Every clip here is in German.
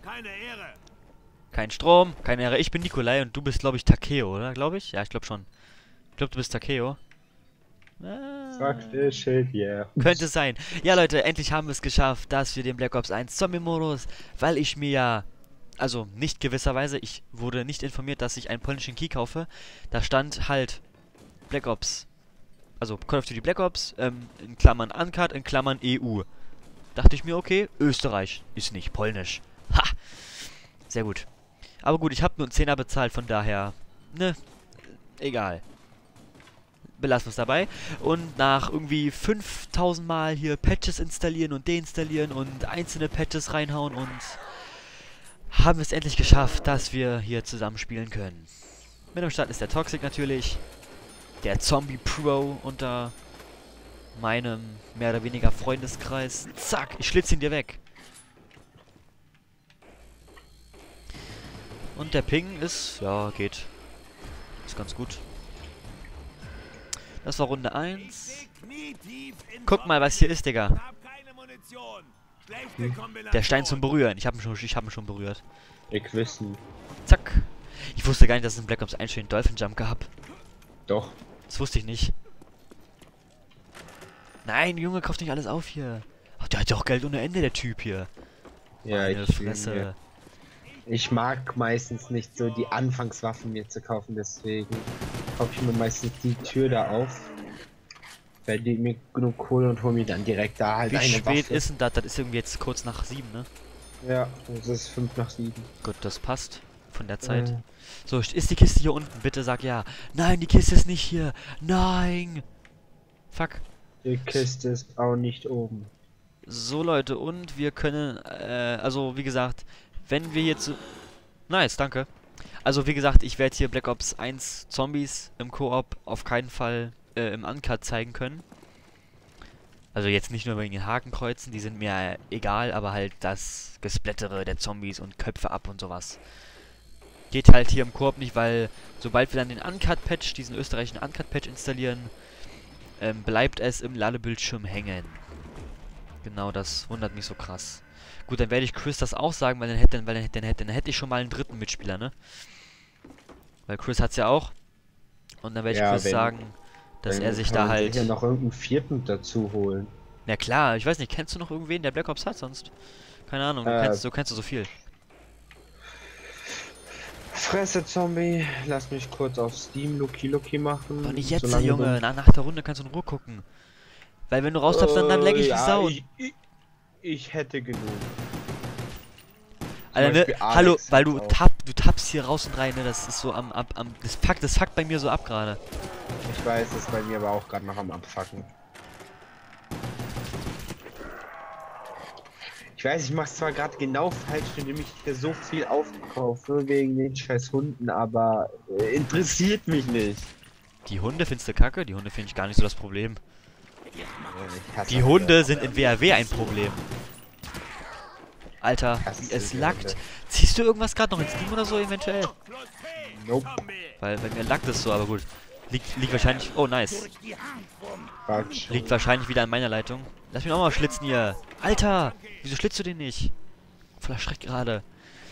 Keine Ehre. Kein Strom, keine Ehre. Ich bin Nikolai und du bist, glaube ich, Takeo, oder? Glaube ich? Ja, ich glaube schon. Ich glaube, du bist Takeo. Sag der Shit, yeah. Könnte sein. Ja, Leute, endlich haben wir es geschafft, dass wir den Black Ops 1 Zombie-Modus, weil ich mir ja, also nicht gewisserweise, ich wurde nicht informiert, dass ich einen polnischen Key kaufe. Da stand halt Black Ops, also Call of Duty Black Ops, in Klammern Uncut, in Klammern EU. Dachte ich mir, okay, Österreich ist nicht polnisch. Ha! Sehr gut. Aber gut, ich habe nur einen Zehner bezahlt, von daher, ne, egal. Belassen wir es dabei. Und nach irgendwie 5000 Mal hier Patches installieren und deinstallieren und einzelne Patches reinhauen und haben wir es endlich geschafft, dass wir hier zusammen spielen können. Mit am Start ist der Toxic natürlich, der Zombie Pro unter meinem mehr oder weniger Freundeskreis. Zack, ich schlitze ihn dir weg. Und der Ping ist, ja, geht. Ist ganz gut. Das war Runde 1. Guck mal, was hier ist, Digga. Der Stein zum Berühren. Ich hab ihn schon berührt. Ich wissen. Zack. Ich wusste gar nicht, dass es in Black Ops 1 schon den Dolphin Jump gab. Doch. Das wusste ich nicht. Nein, Junge, kauft nicht alles auf hier. Ach, der hat ja auch Geld ohne Ende, der Typ hier. Ja, Meine Fresse. Ich mag meistens nicht so die Anfangswaffen mir zu kaufen, deswegen kaufe ich mir meistens die Tür da auf. Werde mir genug Kohle und hole mir dann direkt da halt Wie eine spät Waffe. ist denn das? Das ist irgendwie jetzt kurz nach 7, ne? Ja, es ist 5 nach 7. Gut, das passt. Von der Zeit. So, ist die Kiste hier unten? Bitte sag ja. Nein, die Kiste ist nicht hier. Nein. Fuck. Die Kiste ist auch nicht oben. So, Leute, und wir können, also, wie gesagt, wenn wir jetzt... Nice, danke. Also, wie gesagt, ich werde hier Black Ops 1 Zombies im Koop auf keinen Fall im Uncut zeigen können. Also jetzt nicht nur wegen den Hakenkreuzen, die sind mir egal, aber halt das Gesplättere der Zombies und Köpfe ab und sowas. Geht halt hier im Koop nicht, weil sobald wir dann den Uncut-Patch, diesen österreichischen Uncut-Patch installieren, bleibt es im Ladebildschirm hängen. Genau, das wundert mich so krass. Gut, dann werde ich Chris das auch sagen, weil dann hätte ich schon mal einen dritten Mitspieler, ne? Weil Chris hat's ja auch. Und dann werde ich Chris sagen, dass er sich da halt... ja noch irgendeinen vierten dazu holen. Ja klar, ich weiß nicht, kennst du noch irgendwen, der Black Ops hat sonst? Keine Ahnung, du kennst so viel. Fresse Zombie, lass mich kurz auf Steam Lucky machen. Doch nicht jetzt, Junge, nach der Runde kannst du in Ruhe gucken. Weil wenn du raustappst, dann leg ich wie Sau. Ich hätte genug. Alter, ne, hallo, weil du tappst hier raus und rein, ne, das ist so das fuckt bei mir so ab gerade. Ich weiß, das ist bei mir aber auch gerade noch am Abfucken. Ich weiß, ich mach's zwar gerade genau falsch, indem ich hier so viel aufkaufe wegen den scheiß Hunden, aber interessiert mich nicht. Die Hunde findest du kacke? Die Hunde finde ich gar nicht so das Problem. Die Hunde sind in WoW ein Problem. Alter, wie es laggt. Ziehst du irgendwas gerade noch ins Steam oder so eventuell? Nope. Weil bei mir laggt es so, aber gut. Liegt wahrscheinlich... Oh, nice. Quatsch. Liegt wahrscheinlich wieder an meiner Leitung. Lass mich auch mal schlitzen hier. Alter, wieso schlitzt du den nicht? Voller Schreck gerade.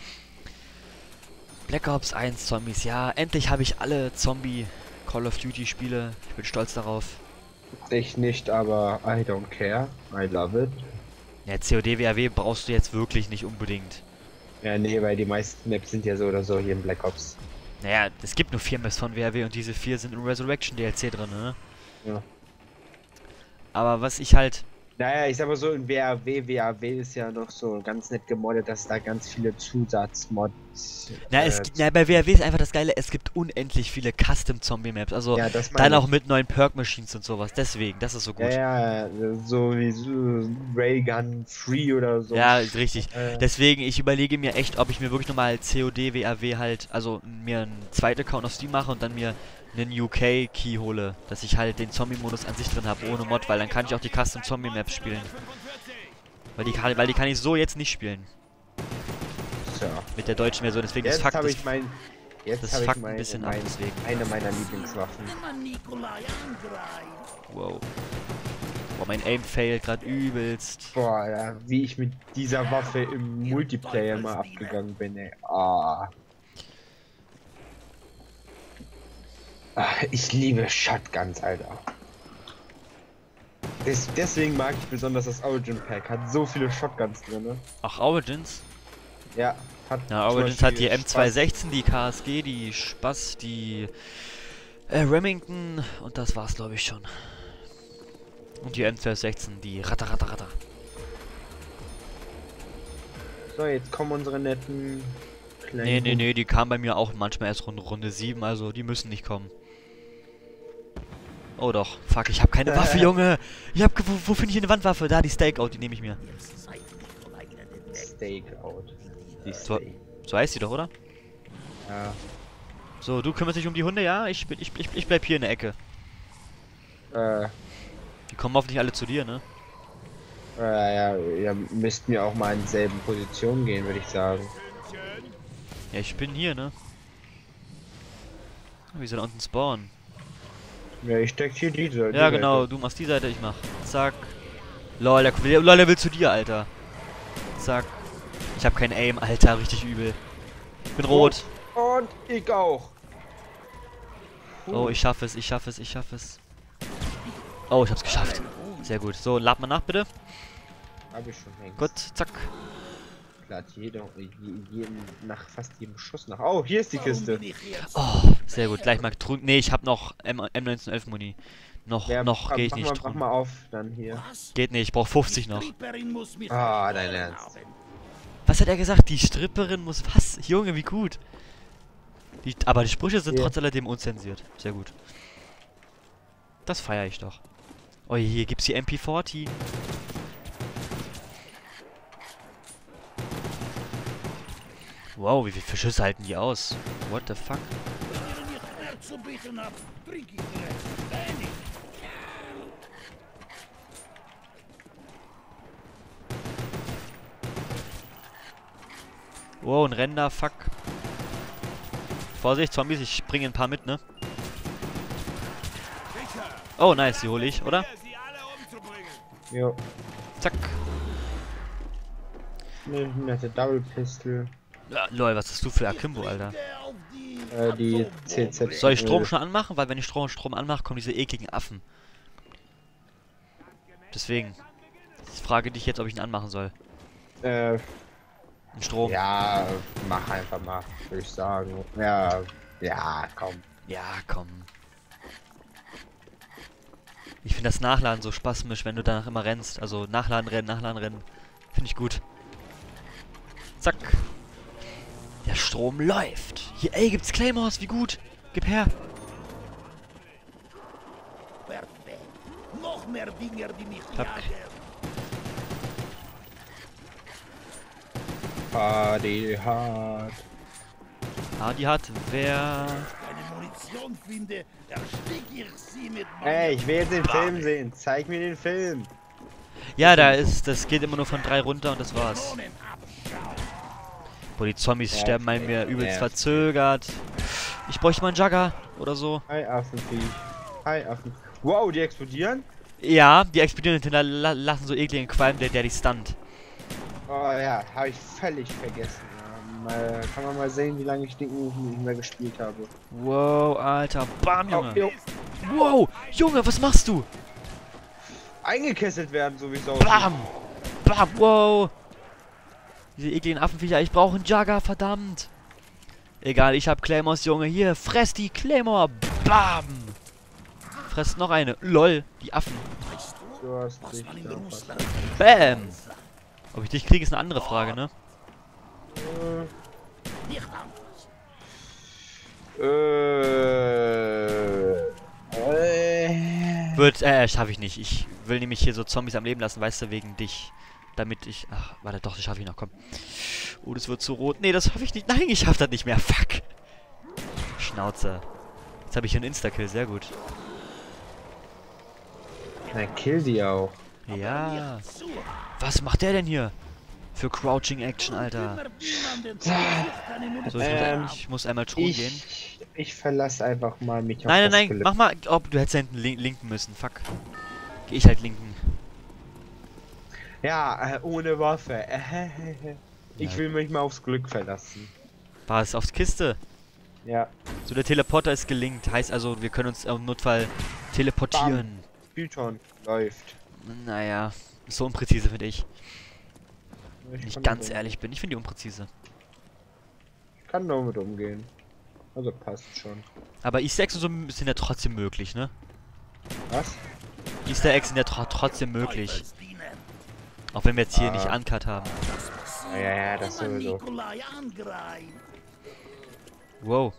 Black Ops 1 Zombies. Ja, endlich habe ich alle Zombie Call of Duty Spiele. Ich bin stolz darauf. Ich nicht, aber I don't care. I love it. Ja, COD WoW brauchst du jetzt wirklich nicht unbedingt. Ja, nee, weil die meisten Maps sind ja so oder so hier in Black Ops. Naja, es gibt nur 4 Maps von WoW und diese 4 sind im Resurrection DLC drin, ne? Ja. Aber was ich halt... Naja, ich sag mal so, in WoW ist ja noch so ganz nett gemoddet, dass da ganz viele Zusatzmods... bei WoW ist einfach das Geile, es gibt unendlich viele Custom-Zombie-Maps, also ja, dann auch mit neuen Perk-Machines und sowas, deswegen, das ist so gut. Ja, so wie so Raygun Free oder so. Ja, ist richtig. Deswegen, ich überlege mir echt, ob ich mir wirklich nochmal COD, WoW halt, also mir einen zweiten Account auf Steam mache und dann mir einen UK-Key hole, dass ich halt den Zombie-Modus an sich drin habe, ohne Mod, weil dann kann ich auch die Custom-Zombie-Maps spielen. Weil die kann ich so jetzt nicht spielen. So. Mit der deutschen Version, deswegen Jetzt das habe ich mein... das fuckt ein bisschen ab, deswegen. Eine meiner Lieblingswaffen. Wow. Boah, mein Aim failt gerade übelst. Boah, ja, wie ich mit dieser Waffe im Multiplayer mal abgegangen bin, ey. Ah. Ich liebe Shotguns, Alter. Deswegen mag ich besonders das Origin Pack. Hat so viele Shotguns drin, ne? Ach, Origins? Ja, hat. Ja, Origins hat die M216, die KSG, die Spaß, die Remington und das war's, glaube ich, schon. Und die M216, die Ratter. So, jetzt kommen unsere netten kleinen. Nee, die kamen bei mir auch manchmal erst Runde 7, also die müssen nicht kommen. Oh doch, fuck, ich habe keine Waffe, Junge! Wo finde ich eine Wandwaffe? Da, die Stakeout, die nehme ich mir. Stakeout. So heißt die doch, oder? Ja. So, du kümmerst dich um die Hunde, ja? Ich bleib hier in der Ecke. Die kommen hoffentlich alle zu dir, ne? Ja, müssten wir auch mal in selben Positionen gehen, würde ich sagen. Ja, ich bin hier, ne? Wie soll da unten spawnen? Ja, ich steck hier die Seite. Ja, genau, du machst die Seite, ich mach. Zack. Lol, der will zu dir, Alter. Zack. Ich hab kein Aim, Alter, richtig übel. Ich bin rot. Und ich auch. Oh, ich schaffe es. Oh, ich hab's geschafft. Sehr gut. So, lad mal nach, bitte. Hab ich schon längst. Gut, zack. Lad nach fast jedem Schuss nach. Oh, hier ist die Kiste. Oh, sehr gut. Gleich mal drücken. Nee, ich hab noch M1911 Muni. Noch gehe ich nicht Mach drücken. mal auf, dann hier. Geht nicht, ich brauch 50 noch. Ah, dein Ernst. Was hat er gesagt? Die Stripperin muss was? Junge, wie gut. Aber die Sprüche sind trotz alledem unzensiert. Sehr gut. Das feiere ich doch. Oh, hier gibt's die MP40. Wow, wie viele Schüsse halten die aus? What the fuck? Wow, ein Render, fuck. Vorsicht, Zombies, ich bringe ein paar mit, ne? Oh, nice, die hole ich, oder? Jo. Zack. Eine nette Double Pistol. Ja, lol, was hast du für Akimbo, Alter? Die CZ. Soll ich Strom schon anmachen? Weil wenn ich Strom anmache, kommen diese ekligen Affen. Deswegen. Ich frage dich jetzt, ob ich ihn anmachen soll. Den Strom. Ja, mach einfach mal, würde ich sagen. Ja, komm. Ja, komm. Ich finde das Nachladen so spasmisch, wenn du danach immer rennst. Also Nachladen, rennen. Finde ich gut. Zack. Der Strom läuft. Hier, ey, gibt's Claymores, wie gut. Gib her. Noch mehr Dinger, die mich Zack. Party hard. Die hat wer... keine Munition finde, erstick ich sie mit Ey, ich will jetzt den Film sehen. Zeig mir den Film. Ja, das geht immer nur von 3 runter und das war's. Boah, die Zombies sterben bei mir übelst verzögert. Ich bräuchte mal einen Jugger oder so. Hi, Affenviech. Hi, Affen. Wow, die explodieren? Ja, die explodieren und lassen so ekligen Qualm, der die stunt. Oh ja, habe ich völlig vergessen. Kann man mal sehen, wie lange ich den nicht mehr gespielt habe. Wow, Alter. Bam, Junge. Oh, wow, Junge, was machst du? eingekesselt werden, so wie es aussieht. Bam. Bam, wow. Diese ekligen Affenviecher. Ich brauche einen Jugger, verdammt. Egal, ich hab Claymores, Junge. Hier, fress die Claymore. Bam. Fress noch eine. Lol, die Affen. Du hast dich Bam. Ob ich dich kriege, ist eine andere Frage, ne? Schaffe ich nicht. Ich will nämlich hier so Zombies am Leben lassen, weißt du, wegen dich. Damit ich... Ach, warte, doch, das schaffe ich noch, komm. Oh, das wird zu rot. Nee, das schaffe ich nicht. Nein, ich schaffe das nicht mehr. Fuck. Schnauze. Jetzt habe ich einen Insta-Kill, sehr gut. Na, kill die auch. Ja. Was macht der denn hier? Für Crouching Action, Alter. So, ich muss einmal Thron gehen. Ich verlasse einfach mal mich auf Nein, das nein, Gelände. mach mal. Oh, du hättest da hinten linken müssen. Fuck. Geh ich halt linken. Ja, ohne Waffe. Ich Ja. will mich mal aufs Glück verlassen. War es aufs Kiste? Ja. So, der Teleporter ist gelinkt. Heißt also, wir können uns im Notfall teleportieren. Python läuft. Naja, so unpräzise finde ich. Wenn Ich ich kann ganz damit- ehrlich bin. Ich finde die unpräzise. Ich kann damit umgehen. Also passt schon. Aber Easter Eggs und so sind ja trotzdem möglich, ne? Was? Easter Eggs sind ja trotzdem möglich. Auch wenn wir jetzt hier nicht Ah. Uncut haben. Ja, das Wenn man sowieso. Nikolai angreift. Wow.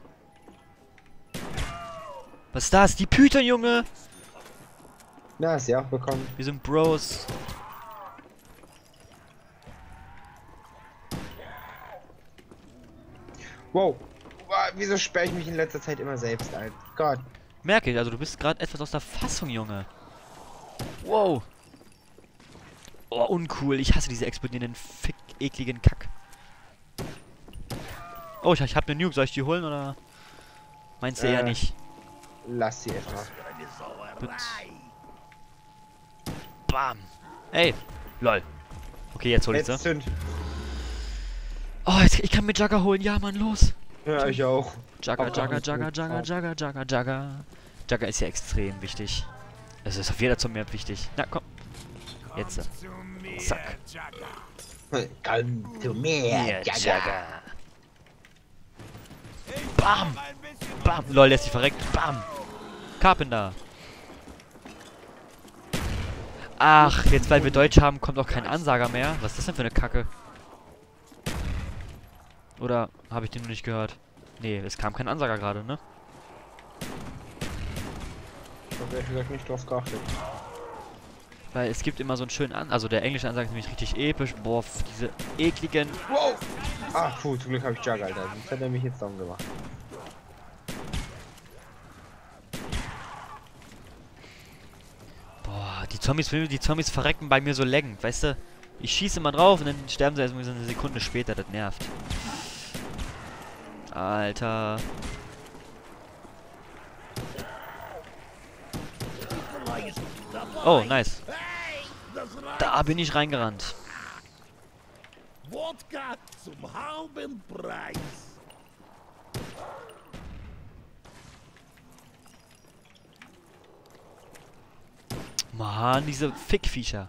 Was ist das? Die Python, Junge! Na, hast du auch bekommen. Wir sind Bros. Wow. Wieso sperre ich mich in letzter Zeit immer selbst ein? Gott. Merke ich, also du bist gerade etwas aus der Fassung, Junge. Wow. Oh, uncool. Ich hasse diese explodierenden, ekligen Kack. Oh, ich hab ne Nuke. Soll ich die holen, oder? Meinst du eher nicht? Lass sie etwa. Eine Sauerei. Bam. Ey. Lol. Okay, jetzt hol ich sie. Jetzt zünd. Oh, jetzt, ich kann mir Jugger holen. Ja, Mann, los. Ja, ich auch. Jugger, Aber Jugger, alles Jugger, gut. Jugger, Jugger, Jugger, Jugger. Jugger ist ja extrem wichtig. Es ist auf jeder Zombie-Map wichtig. Na, komm. Jetzt. Zack. Komm zu Hier, mir, Jugger. Bam. Bam. Lol, der ist nicht verreckt. Bam. Carpenter. Ach, jetzt weil wir Deutsch haben, kommt auch kein Ansager mehr. Was ist das denn für eine Kacke? Oder habe ich den noch nicht gehört? Nee, es kam kein Ansager gerade, ne? Ich habe ehrlich gesagt nicht drauf geachtet. Weil es gibt immer so einen schönen also der englische Ansager ist nämlich richtig episch. Boah, diese ekligen... Wow! Ach, puh, zum Glück habe ich Jugger, Alter. Sonst hat er mich jetzt down gemacht. Boah, die Zombies verrecken bei mir so laggend, weißt du? Ich schieße mal drauf und dann sterben sie erst mal so eine Sekunde später, das nervt. Alter. Nikolai ist dabei. Oh, nice. Hey, das reicht. Da bin ich reingerannt. Wodka zum halben Preis. Mann, diese Fickviecher.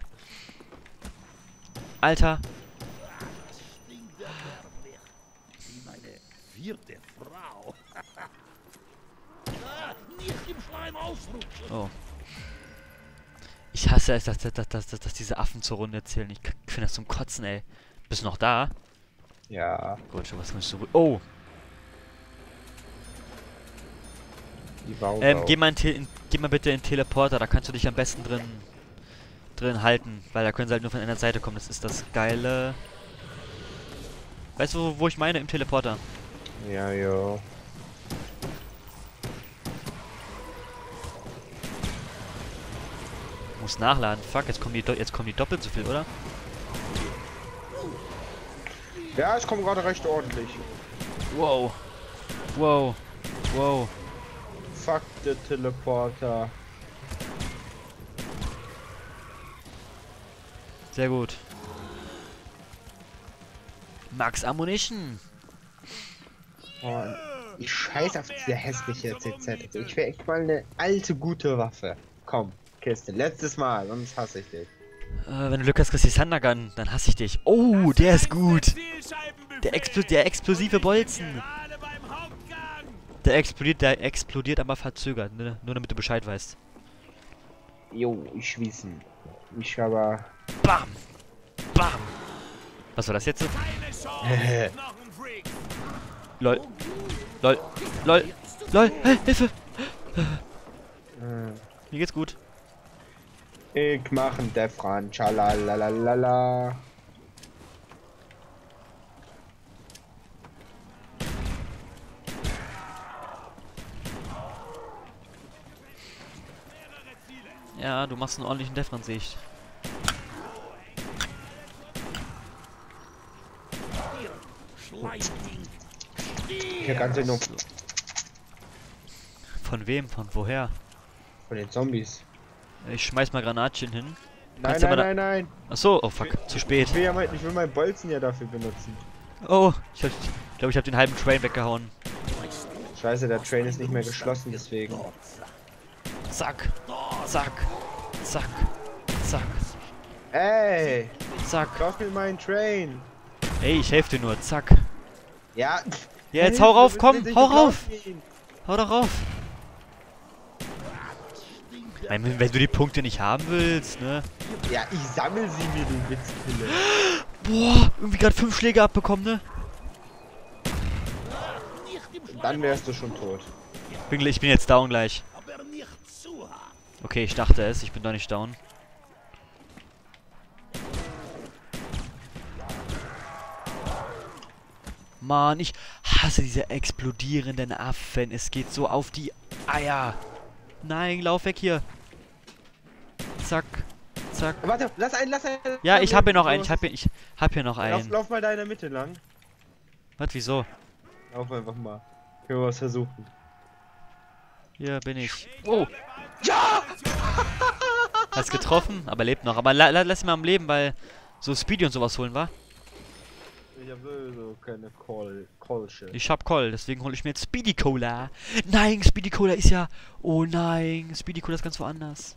Alter. Stinkt der Bärweg. Wie meine vierte Frau. Nicht im Schleim ausrutschen. Oh. Ich hasse es, dass diese Affen zur Runde zählen. Ich finde das zum Kotzen, ey. Bist du noch da? Ja, Gut, schon was musst du... Oh! die Bau. Geh mal bitte in den Teleporter, da kannst du dich am besten drin halten. Weil da können sie halt nur von einer Seite kommen. Das ist das Geile. Weißt du, wo ich meine? Im Teleporter. Ja, jo. Muss nachladen. Fuck, jetzt kommen die doppelt so viel, oder? Ja, es kommt gerade recht ordentlich. Wow. Wow. Wow. Fuck the Teleporter. Sehr gut. Max Ammunition. Oh, ich scheiß auf diese hässliche CZ. Also ich will echt mal eine alte, gute Waffe. Komm, Kiste, letztes Mal, sonst hasse ich dich. Wenn du Glück hast, kriegst du die Thundergun, dann hasse ich dich. Oh, der ist gut. Der explosive Bolzen. Der explodiert aber verzögert, ne? Nur damit du Bescheid weißt. Jo, ich wissen. Ich aber. Bam! Bam! Was war das jetzt? Lol. Lol. Lol. Lol. Hey, Hilfe! Mir geht's gut. Ich machen der Fran, schalalalala. Ja, du machst einen ordentlichen Defran, sehe ich. Ich kann sie nur Von wem? Von woher? von den Zombies. Ich schmeiß mal Granatchen hin. Nein, aber nein, nein. Achso, oh fuck, zu spät. Ich will meinen Bolzen ja dafür benutzen. Oh, ich glaube, ich habe den halben Train weggehauen. Scheiße, der Train ist nicht mehr geschlossen, deswegen. Zack, zack, zack, zack, Ey, zack. kauf mir meinen Train. Ey, ich helfe dir nur, zack. Ja. Jetzt hau rauf, komm, hau rauf. Hau doch rauf. Wenn du die Punkte nicht haben willst, ne? Ja, ich sammel sie mir, du Witzpille. Boah, irgendwie gerade 5 Schläge abbekommen, ne? Dann wärst du schon tot. Ich bin jetzt down gleich. Okay, ich dachte es, ich bin doch nicht down. Mann, ich hasse diese explodierenden Affen. Es geht so auf die Eier. Nein, lauf weg hier. Zack, zack. Warte, lass einen. Ja, ich hab hier noch einen. Ich hab hier noch einen. Lauf mal da in der Mitte lang. Was, wieso? Lauf einfach mal. Können wir was versuchen. Hier bin ich. Oh! Ja! Hast getroffen, aber lebt noch. Aber lass ihn mal am Leben, weil so Speedy und sowas holen, wa? Ich hab sowieso keine Call-Shit. Ich hab Call, deswegen hole ich mir jetzt Speedy Cola. Nein, Speedy Cola ist ja... Oh nein, Speedy Cola ist ganz woanders.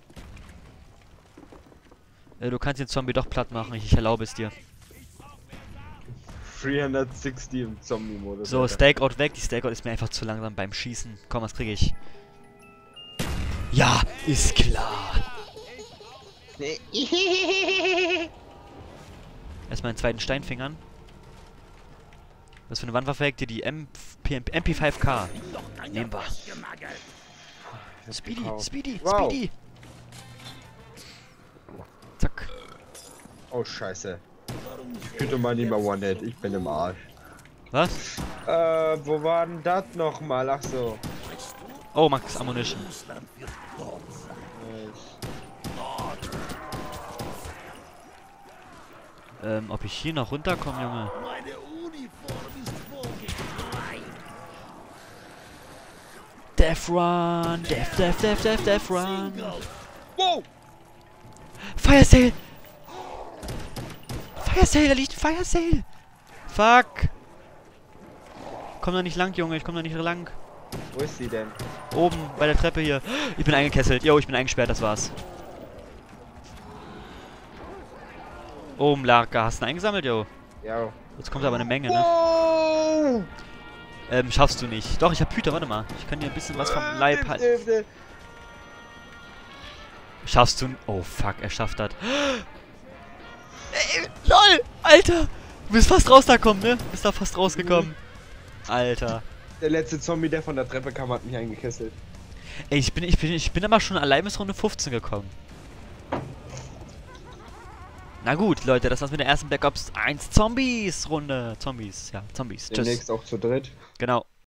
Du kannst den Zombie doch platt machen, ich erlaube es dir. 360 im Zombie-Modus. So, Stakeout weg. Die Stakeout ist mir einfach zu langsam beim Schießen. Komm, was kriege ich? Ja, ist klar. Erstmal einen zweiten Steinfingern. Was für eine Wandwaffe hackt ihr? Die MP5K. Nehmen wir. Speedy, Speedy, Wow. Speedy. Zack. Oh, scheiße. Ich könnte mal nicht mehr One-Hit. Ich bin im Arsch. Was? Wo war denn das nochmal? Ach so. Oh, Max Ammunition. Ob ich hier noch runterkomme, Junge? Meine Uniform ist vogelfrei. Death Run! Death Run! Wow! Fire Sale! Fire Sale, da liegt ein Fire Sale! Fuck! Komm da nicht lang, Junge, ich komm da nicht lang. Wo ist sie denn? Oben, bei der Treppe hier. Ich bin eingekesselt. Jo, ich bin eingesperrt, das war's. Oben lag, hast du ihn eingesammelt, jo? Ja. Jetzt kommt aber eine Menge, ne? Wow! Schaffst du nicht. Doch, ich hab Hüter, warte mal. Ich kann dir ein bisschen was vom Leib halten. Schaffst du... Oh, fuck, er schafft das. LOL! Alter! Du bist fast rausgekommen, ne? Bist da fast rausgekommen. Alter. Der letzte Zombie, der von der Treppe kam, hat mich eingekesselt. Ey, ich bin aber schon allein bis Runde 15 gekommen. Na gut, Leute, das war's mit der ersten Black Ops 1 Zombies-Runde. Zombies, ja, Zombies. Tschüss. Demnächst auch zu dritt. Genau.